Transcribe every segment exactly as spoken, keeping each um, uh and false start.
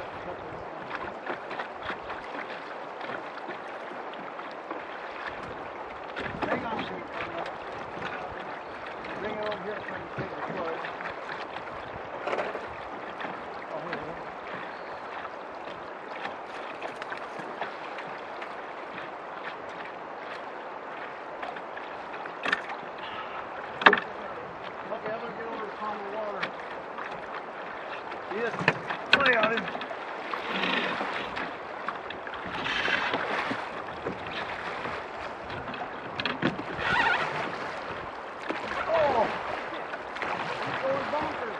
Hang on, Pete. Bring it over here so you can take the flood. Oh, here we go. Okay, I'm gonna get over to calm the water. Yes, play on it. Oh! Going bonkers.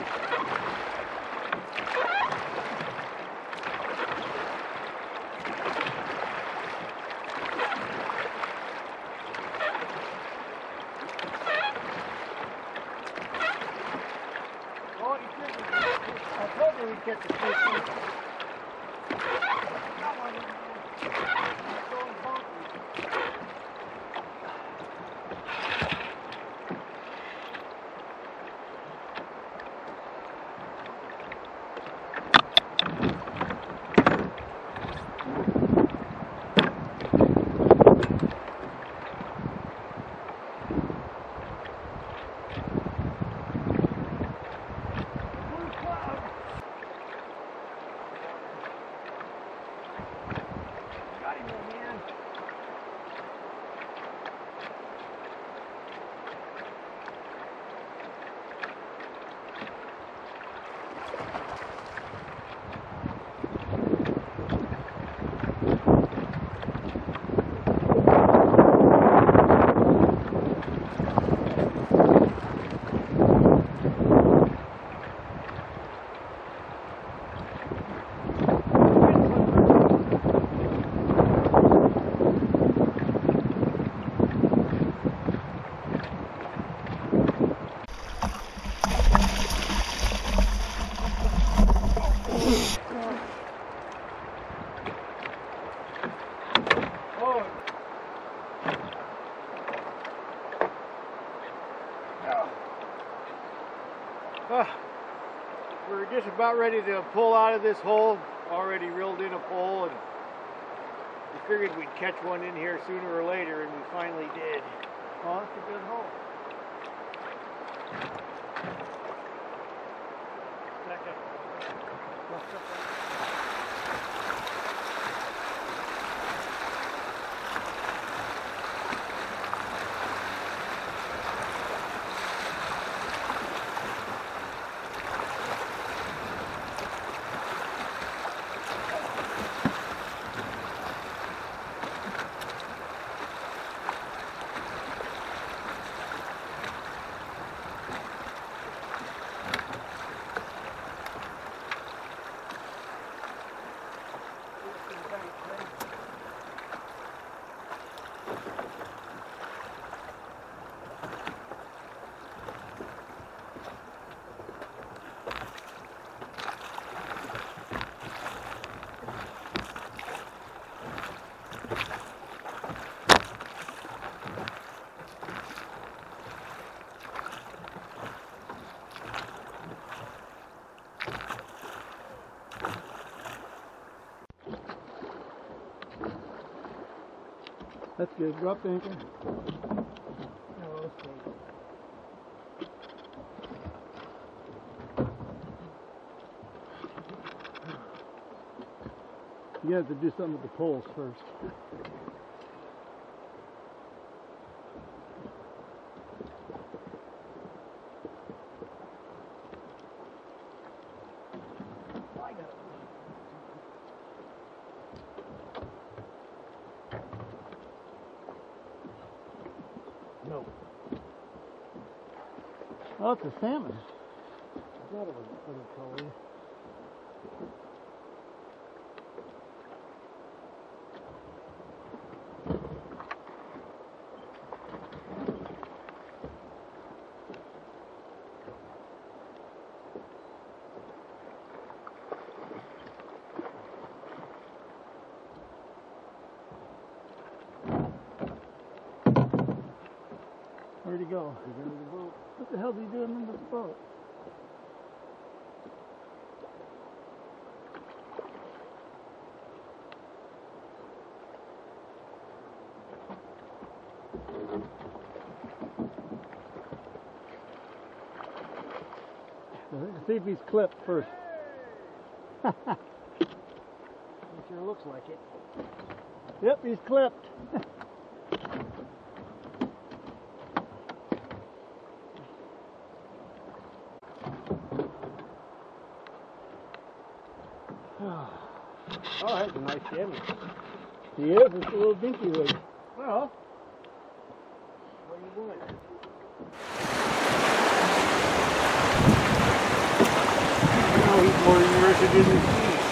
Oh, you should be. I told you we'd get the fish. Come on, man. It's going bonkers. Got him, old man. Oh. Ah, we're just about ready to pull out of this hole. Already reeled in a pole, and we figured we'd catch one in here sooner or later, and we finally did. Oh, that's a good hole. Second. That's good. Drop the anchor. Oh, that's good. You have to do something with the poles first. No. Oh, it's a salmon. I thought it was a little color. Where'd he go? He's under the boat. What the hell is he doing under the boat? see if he's clipped first. It sure looks like it. Yep, he's clipped. Oh, that's a nice shimmy. He is. It's a little dinky rig. Well, what are you doing? Now he's more interested in the sea.